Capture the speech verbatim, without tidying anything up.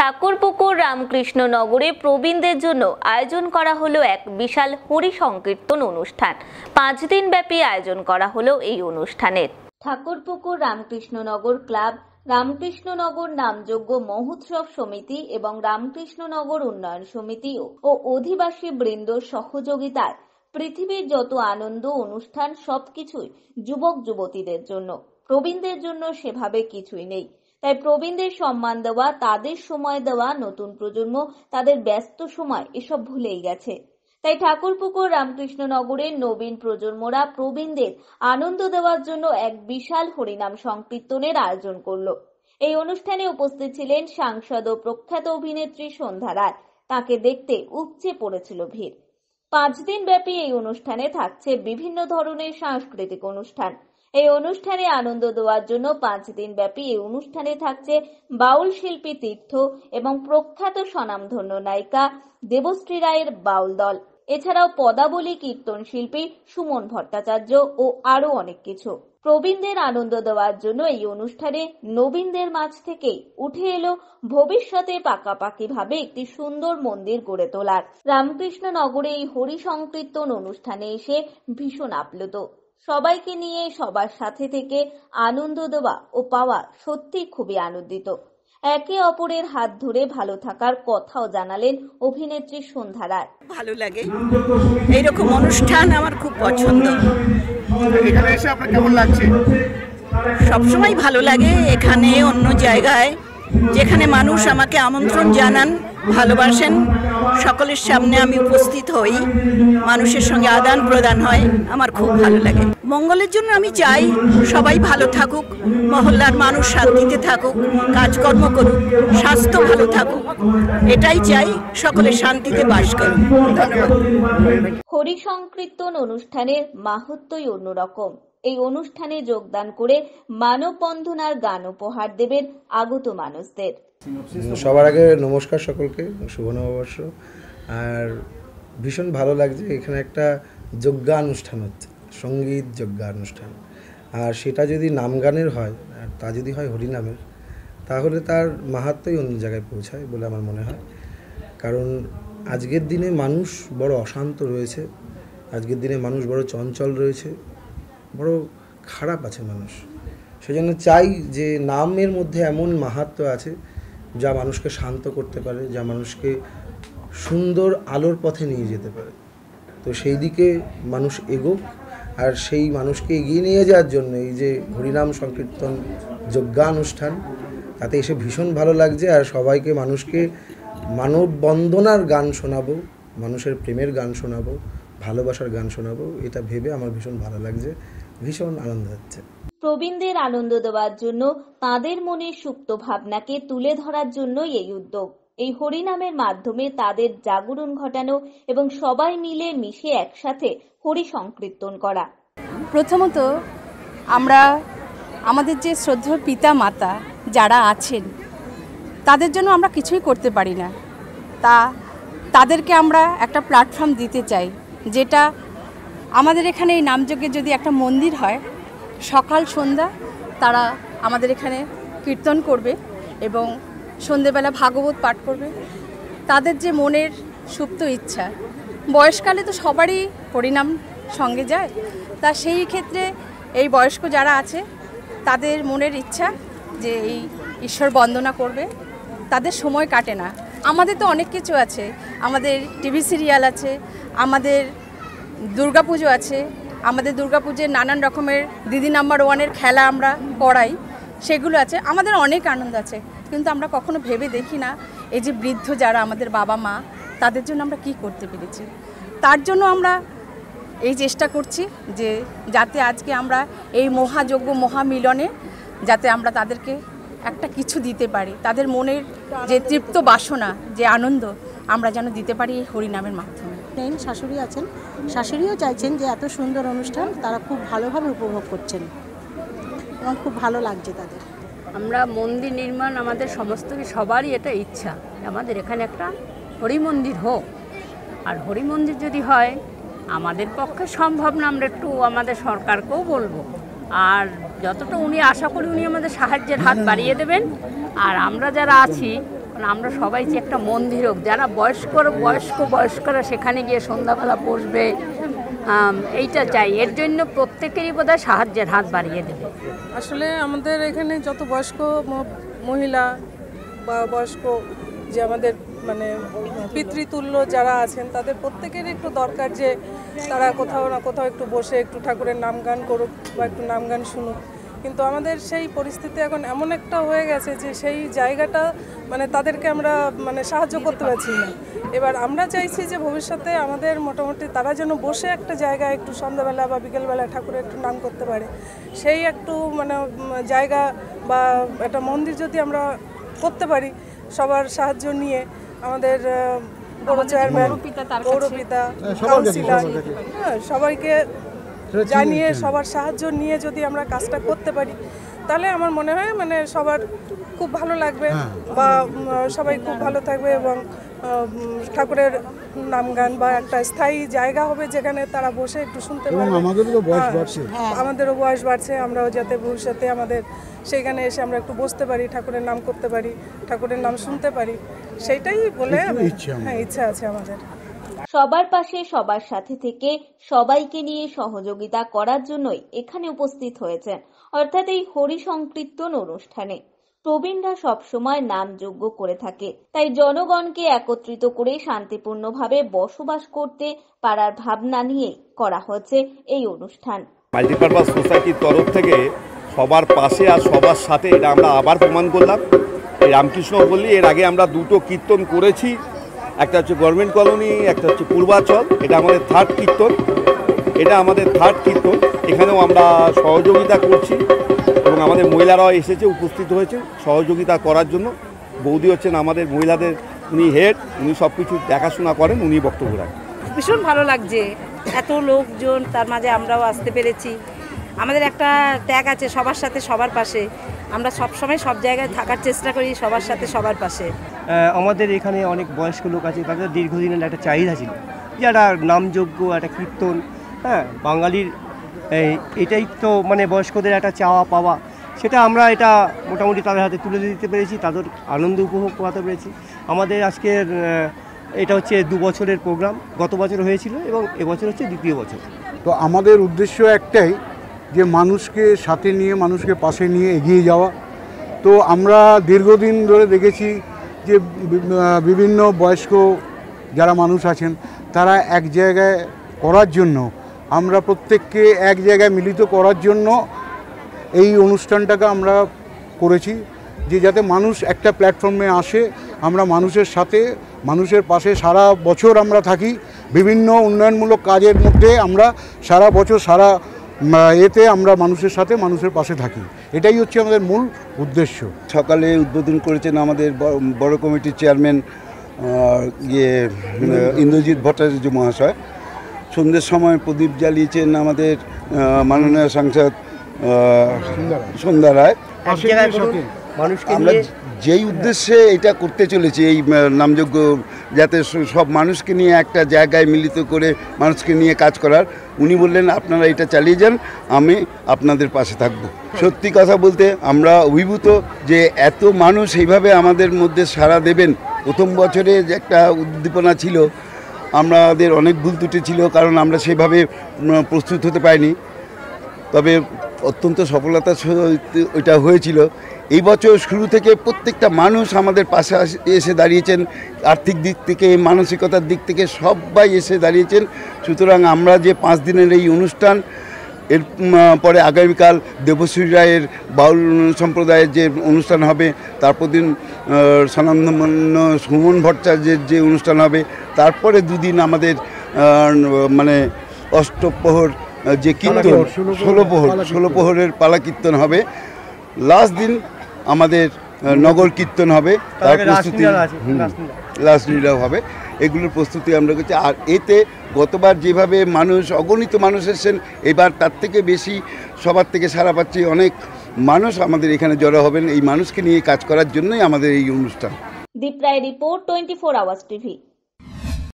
ঠাকুরপুকুর রামকৃষ্ণনগরে প্রবীণদের জন্য আয়োজন করা হলো এক বিশাল হরি সংকীর্তন অনুষ্ঠান। পাঁচ দিন ব্যাপী আয়োজন করা হলো এই অনুষ্ঠানের। ঠাকুরপুকুর রামকৃষ্ণনগর ক্লাব, রামকৃষ্ণনগর নামযজ্ঞ মহোৎসব সমিতি এবং রামকৃষ্ণনগর উন্নয়ন সমিতি ও অধিবাসী বৃন্দ সহযোগিতায় পৃথিবীর যত আনন্দ অনুষ্ঠান সবকিছুই যুবক যুবতীদের জন্য। প্রবীণদের জন্য সেভাবে কিছুই নেই। তাই প্রবীণদের সম্মান দেওয়া, তাদের সময় দেওয়া, নতুন প্রজন্ম তাদের ব্যস্ত সময় এসব ভুলেই গেছে। তাই ঠাকুরপুকুর রামকৃষ্ণনগরের নবীন প্রজন্মরা প্রবীণদের আনন্দ দেওয়ার জন্য এক বিশাল হরিনাম সংকীর্তনের আয়োজন করলো। এই অনুষ্ঠানে উপস্থিত ছিলেন সাংসদ ও প্রখ্যাত অভিনেত্রী সন্ধ্যা রায়। তাকে দেখতে উপচে পড়েছিল ভিড়। পাঁচ দিন ব্যাপী এই অনুষ্ঠানে থাকছে বিভিন্ন ধরনের সাংস্কৃতিক অনুষ্ঠান। এই অনুষ্ঠানে আনন্দ দেওয়ার জন্য পাঁচ দিন ব্যাপী এই অনুষ্ঠানে থাকছে বাউল শিল্পী তীর্থ এবং প্রখ্যাত স্বনামধন্য নায়িকা দেবশ্রী রায়ের বাউল দল, এছাড়াও পদাবলী কীর্তন শিল্পী সুমন ভট্টাচার্য ও আরো অনেক কিছু। প্রবীণদের আনন্দ দেওয়ার জন্য এই অনুষ্ঠানে নবীনদের মাঝ থেকেই উঠে এলো ভবিষ্যতে পাকাপাকি ভাবে একটি সুন্দর মন্দির গড়ে তোলার। রামকৃষ্ণনগরে এই হরি সংকীর্তন অনুষ্ঠানে এসে ভীষণ আপ্লুত। সবাইকে নিয়ে সবার সাথে থেকে আনন্দ দেওয়া ও পাওয়া সত্যি খুবই আনন্দিত। একে অপরের হাত ধরে ভালো থাকার কথাও জানালেন অভিনেত্রী সন্ধ্যা রায়। ভালো লাগে, এইরকম অনুষ্ঠান আমার খুব পছন্দ। এখানে এসে আপনার কেমন লাগছে? সবসময় ভালো লাগে। এখানে অন্য জায়গায় যেখানে মানুষ আমাকে আমন্ত্রণ জানান, ভালোবাসেন, সকলের সামনে আমি উপস্থিত হই, মানুষের সঙ্গে আদান প্রদান হয়, আমার খুব ভালো লাগে। মঙ্গলের জন্য আমি চাই সবাই ভালো থাকুক, মহল্লার মানুষ শান্তিতে থাকুক, কাজকর্ম করুক, স্বাস্থ্য ভালো থাকুক, এটাই চাই, সকলে শান্তিতে বাস করুক। ধন্যবাদ। হরি সংকীর্তন অনুষ্ঠানের মাহাত্ম্যই অন্যরকম। এই অনুষ্ঠানে যোগদান করে মানববন্ধনার গান উপহার দেবেন আগত মানুষদের। সবার আগে নমস্কার সকলকে, শুভ নববর্ষ। আর ভীষণ ভালো লাগছে, এখানে একটা যজ্ঞানুষ্ঠান হচ্ছে, সঙ্গীত যজ্ঞানুষ্ঠান। আর সেটা যদি নাম গানের হয় আর তা যদি হয় হরিনামের, তাহলে তার মাহাত্ম্যই অন্য জায়গায় পৌঁছায় বলে আমার মনে হয়। কারণ আজকের দিনে মানুষ বড় অশান্ত রয়েছে, আজকের দিনে মানুষ বড় চঞ্চল রয়েছে, বড় খারাপ আছে মানুষ। সেজন্য চাই যে নামের মধ্যে এমন মাহাত্ম্য আছে যা মানুষকে শান্ত করতে পারে, যা মানুষকে সুন্দর আলোর পথে নিয়ে যেতে পারে। তো সেই দিকে মানুষ এগোক, আর সেই মানুষকে এগিয়ে নিয়ে যাওয়ার জন্য এই যে হরিনাম সংকীর্তন যজ্ঞানুষ্ঠান, তাতে এসে ভীষণ ভালো লাগছে। আর সবাইকে মানুষকে মানববন্দনার গান শোনাবো, মানুষের প্রেমের গান শোনাবো, ভালোবাসার গান শোনাবো, এটা ভেবে আমার ভীষণ ভালো লাগছে, ভীষণ আনন্দ হচ্ছে। প্রবীণদের আনন্দ দেওয়ার জন্য, তাদের মনের সুপ্ত ভাবনাকে তুলে ধরার জন্যই এই উদ্যোগ। এই হরিনামের মাধ্যমে তাদের জাগরণ ঘটানো এবং সবাই মিলে মিশে একসাথে হরি সংকীর্তন করা। প্রথমত আমরা আমাদের যে শ্রদ্ধেয় পিতা মাতা যারা আছেন তাদের জন্য আমরা কিছুই করতে পারি না, তা তাদেরকে আমরা একটা প্ল্যাটফর্ম দিতে চাই, যেটা আমাদের এখানে এই নামযজ্ঞে যদি একটা মন্দির হয়, সকাল সন্ধ্যা তারা আমাদের এখানে কীর্তন করবে এবং সন্ধেবেলা ভাগবত পাঠ করবে। তাদের যে মনের সুপ্ত ইচ্ছা, বয়সকালে তো সবারই হরিনাম সঙ্গে যায়, তা সেই ক্ষেত্রে এই বয়স্ক যারা আছে তাদের মনের ইচ্ছা যে এই ঈশ্বর বন্দনা করবে, তাদের সময় কাটে না। আমাদের তো অনেক কিছু আছে, আমাদের টিভি সিরিয়াল আছে, আমাদের দুর্গাপুজো আছে, আমাদের দুর্গাপুজোর নানান রকমের দিদি নাম্বার ওয়ানের খেলা আমরা করাই, সেগুলো আছে, আমাদের অনেক আনন্দ আছে। কিন্তু আমরা কখনো ভেবে দেখি না এই যে বৃদ্ধ যারা আমাদের বাবা মা, তাদের জন্য আমরা কি করতে পেরেছি। তার জন্য আমরা এই চেষ্টা করছি যে যাতে আজকে আমরা এই মহাযজ্ঞ মহামিলনে যাতে আমরা তাদেরকে একটা কিছু দিতে পারি, তাদের মনের যে তৃপ্ত বাসনা, যে আনন্দ আমরা যেন দিতে পারি এই হরিনামের মাধ্যমে। নেন শাশুড়ি আছেন, শাশুড়িও চাইছেন যে এত সুন্দর অনুষ্ঠান তারা খুব ভালোভাবে উপভোগ করছেন এবং খুব ভালো লাগছে তাদের। আমরা মন্দির নির্মাণ আমাদের সমস্ত সবারই এটা ইচ্ছা, আমাদের এখানে একটা হরি মন্দির হোক। আর হরি মন্দির যদি হয়, আমাদের পক্ষে সম্ভব না, আমরা একটু আমাদের সরকারকেও বলবো, আর যতটা উনি আশা করি উনি আমাদের সাহায্যের হাত বাড়িয়ে দেবেন। আর আমরা যারা আছি কারণ আমরা সবাই যে একটা মন্দির হোক, যারা বয়স্ক বয়স্ক বয়স্করা সেখানে গিয়ে সন্ধ্যাবেলা বসবে, এইটা চাই। এর জন্য প্রত্যেকেরই বোধহয় সাহায্যের হাত বাড়িয়ে দেবে। আসলে আমাদের এখানে যত বয়স্ক মহিলা বা বয়স্ক যে আমাদের মানে পিতৃতুল্য যারা আছেন, তাদের প্রত্যেকেরই একটু দরকার যে তারা কোথাও না কোথাও একটু বসে একটু ঠাকুরের নাম গান করুক বা একটু নাম গান শুনুক। কিন্তু আমাদের সেই পরিস্থিতি এখন এমন একটা হয়ে গেছে যে সেই জায়গাটা মানে তাদেরকে আমরা মানে সাহায্য করতে পারছি না। এবার আমরা চাইছি যে ভবিষ্যতে আমাদের মোটামুটি তারা যেন বসে একটা জায়গায় একটু সন্ধ্যাবেলা বা বিকেলবেলা ঠাকুরের একটু নাম করতে পারে, সেই একটু মানে জায়গা বা একটা মন্দির যদি আমরা করতে পারি সবার সাহায্য নিয়ে, আমাদের বড় চেয়ারম্যান, পৌরপিতা, কাউন্সিলর, হ্যাঁ সবাইকে জানিয়ে সবার সাহায্য নিয়ে যদি আমরা কাজটা করতে পারি, তাহলে আমার মনে হয় মানে সবার খুব ভালো লাগবে বা সবাই খুব ভালো থাকবে এবং ঠাকুরের নাম গান বা একটা স্থায়ী জায়গা হবে যেখানে তারা বসে একটু শুনতে পারবে। আমাদেরও বয়স বাড়ছে আমাদেরও বয়স বাড়ছে আমরাও যাতে ভবিষ্যতে আমাদের সেইখানে এসে আমরা একটু বসতে পারি, ঠাকুরের নাম করতে পারি, ঠাকুরের নাম শুনতে পারি, সেইটাই বলে হ্যাঁ ইচ্ছা আছে আমাদের। সবার পাশে সবার সাথে থেকে সবাইকে নিয়ে সহযোগিতা করার জন্যই এখানে উপস্থিত হয়েছেন, অর্থাৎ এই হরি সংকীর্তন অনুষ্ঠানে প্রবীণরা সবসময় নাম যজ্ঞ করে থাকে। তাই জনগণকে একত্রিত করে শান্তিপূর্ণভাবে বসবাস করতে পারার ভাবনা নিয়ে করা হয়েছে এই অনুষ্ঠান। মাল্টিপারপাস সোসাইটির তরফ থেকে সবার পাশে আর সবার সাথে এটা আমরা আবার প্রমাণ করলাম। এই রামকৃষ্ণ বললি এর আগে আমরা দুটো কীর্তন করেছি, একটা হচ্ছে গভর্নমেন্ট কলোনি, একটা হচ্ছে পূর্বাচল। এটা আমাদের থার্ড কীর্তন এটা আমাদের থার্ড কীর্তন এখানেও আমরা সহযোগিতা করছি এবং আমাদের মহিলারাও এসেছে, উপস্থিত হয়েছে সহযোগিতা করার জন্য। বৌদি হচ্ছেন আমাদের মহিলাদের উনি হেড, উনি সব কিছু দেখাশোনা করেন, উনি বক্তব্য রাখেন। ভীষণ ভালো লাগছে, এত লোকজন তার মাঝে আমরাও আসতে পেরেছি। আমাদের একটা ত্যাগ আছে সবার সাথে সবার পাশে, আমরা সব সময় সব জায়গায় থাকার চেষ্টা করি সবার সাথে সবার পাশে। আমাদের এখানে অনেক বয়স্ক লোক আছে, তাদের দীর্ঘদিনের একটা চাহিদা ছিল যে একটা নামযজ্ঞ, একটা কীর্তন, হ্যাঁ বাঙালির এটাই তো মানে বয়স্কদের একটা চাওয়া পাওয়া, সেটা আমরা এটা মোটামুটি তাদের হাতে তুলে দিতে পেরেছি, তাদের আনন্দ উপভোগ করাতে পেরেছি। আমাদের আজকের এটা হচ্ছে দু বছরের প্রোগ্রাম, গত বছর হয়েছিল এবং এবছর হচ্ছে দ্বিতীয় বছর। তো আমাদের উদ্দেশ্য একটাই যে মানুষকে সাথে নিয়ে মানুষকে পাশে নিয়ে এগিয়ে যাওয়া। তো আমরা দীর্ঘদিন ধরে দেখেছি যে বিভিন্ন বয়স্ক যারা মানুষ আছেন তারা এক জায়গায় করার জন্য, আমরা প্রত্যেককে এক জায়গায় মিলিত করার জন্য এই অনুষ্ঠানটাকে আমরা করেছি, যে যাতে মানুষ একটা প্ল্যাটফর্মে আসে, আমরা মানুষের সাথে মানুষের পাশে সারা বছর আমরা থাকি। বিভিন্ন উন্নয়নমূলক কাজের মধ্যে আমরা সারা বছর সারা এতে আমরা মানুষের সাথে মানুষের পাশে থাকি, এটাই হচ্ছে আমাদের মূল উদ্দেশ্য। সকালে উদ্বোধন করেছেন আমাদের বড় কমিটির চেয়ারম্যান ইয়ে ইন্দ্রজিৎ ভট্টাচার্য মহাশয়। সন্ধ্যের সময় প্রদীপ জ্বালিয়েছেন আমাদের মাননীয় সাংসদ সন্ধ্যা রায়। আমরা যেই উদ্দেশ্যে এটা করতে চলেছি এই নামযজ্ঞ, যাতে সব মানুষকে নিয়ে একটা জায়গায় মিলিত করে মানুষকে নিয়ে কাজ করার, উনি বললেন আপনারা এটা চালিয়ে যান, আমি আপনাদের পাশে থাকব। সত্যি কথা বলতে আমরা অভিভূত যে এত মানুষ এইভাবে আমাদের মধ্যে সাড়া দেবেন। প্রথম বছরে যে একটা উদ্দীপনা ছিল, আমাদের অনেক ভুল ত্রুটি ছিল, কারণ আমরা সেভাবে প্রস্তুত হতে পারিনি, তবে অত্যন্ত সফলতা ওইটা হয়েছিল। এই বছর শুরু থেকে প্রত্যেকটা মানুষ আমাদের পাশে এসে দাঁড়িয়েছেন, আর্থিক দিক থেকে মানসিকতার দিক থেকে সবাই এসে দাঁড়িয়েছেন। সুতরাং আমরা যে পাঁচ দিনের এই অনুষ্ঠান, এর পরে আগামীকাল দেবশ্রী রায়ের বাউল সম্প্রদায়ের যে অনুষ্ঠান হবে, তারপর দিন স্বনামধন্য সুমন ভট্টাচার্যের যে অনুষ্ঠান হবে, তারপরে দুদিন আমাদের মানে অষ্টপ্রহর যে কীর্তন, ষোলো প্রহর ষোলো প্রহরের পালা কীর্তন হবে, লাস্ট দিন আমাদের নগর কীর্তন হবে, তার প্রস্তুতি লাস্ট লীলাও হবে। এগুলোর প্রস্তুতি আমরা করছি। আর এতে গতবার যেভাবে মানুষ অগণিত মানুষ এসেছেন, এবার তার থেকে বেশি সবার থেকে সাড়া পাচ্ছি, অনেক মানুষ আমাদের এখানে জড়ো হবেন। এই মানুষকে নিয়ে কাজ করার জন্যই আমাদের এই অনুষ্ঠান। Deep Roy report, twenty four hours TV.